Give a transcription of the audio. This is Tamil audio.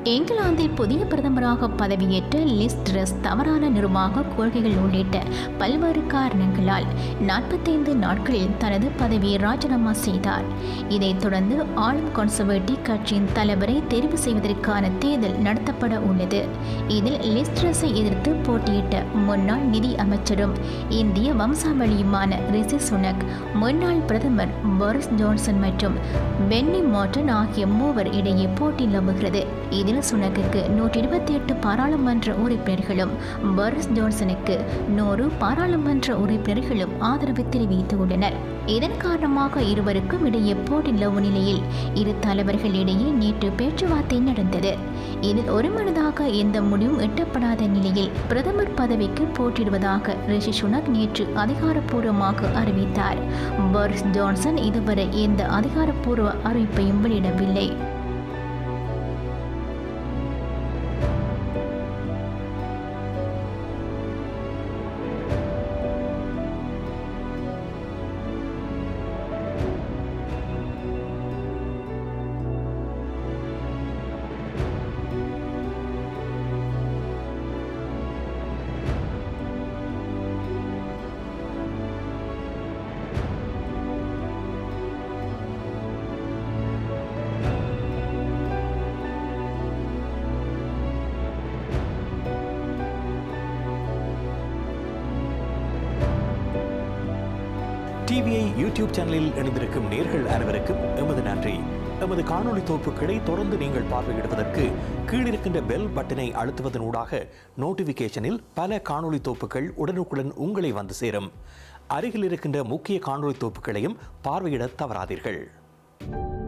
இங்கிலாந்தில் புதிய பிரதமராக பதவியேற்ற லிஸ் ட்ரஸ் தவறான நிர்வாக கொள்கைகள் உள்ளிட்ட பல்வேறு காரணங்களால் 45 நாட்களில் தனது பதவியை ராஜினாமா செய்தார். இதைத் தொடர்ந்து ஆளும் கன்சர்வேட்டிவ் கட்சியின் தலைவரை தெரிவு செய்வதற்கான தேர்தல் நடத்தப்பட உள்ளது. இதில் லிஸ் ட்ரஸை எதிர்த்து போட்டியிட்ட முன்னாள் நிதி அமைச்சரும் இந்திய வம்சாவளியுமான ரிஷி சுனக், முன்னாள் பிரதமர் போரிஸ் ஜான்சன் மற்றும் பென்னி மார்டன் ஆகிய மூவர் இடையே போட்டி நிலவுகிறது. இதில் சுனக்குக்கு 128 பாராளுமன்ற உறுப்பினர்களும் போரிஸ் ஜான்சனுக்கு 100 பாராளுமன்ற உறுப்பினர்களும் ஆதரவு தெரிவித்துள்ளனர். இதன் காரணமாக இருவருக்கும் இடையே போட்டி நிலவு நிலையில் இரு தலைவர்களிடையே நேற்று பேச்சுவார்த்தை நடந்தது. இதில் ஒருமனதாக எந்த முடிவும் எட்டப்படாத நிலையில் பிரதமர் பதவிக்கு போட்டியிடுவதாக ரிஷி சுனக் நேற்று அதிகாரப்பூர்வமாக அறிவித்தார். போரிஸ் ஜான்சன் இதுவரை எந்த அதிகாரப்பூர்வ அறிவிப்பையும் வெளியிடவில்லை. டிவிஐ யூடியூப் சேனலில் இணைந்திருக்கும் நேர்கள் அனைவருக்கும் எமது நன்றி. எமது காணொலி தொகுப்புகளை தொடர்ந்து நீங்கள் பார்வையிடுவதற்கு கீழிருக்கின்ற பெல் பட்டனை அழுத்துவதனூடாக நோட்டிபிகேஷனில் பல காணொலி தொகுப்புகள் உடனுக்குடன் உங்களை வந்து சேரும். அருகில் இருக்கின்ற முக்கிய காணொலி தொகுப்புகளையும் பார்வையிட தவறாதீர்கள்.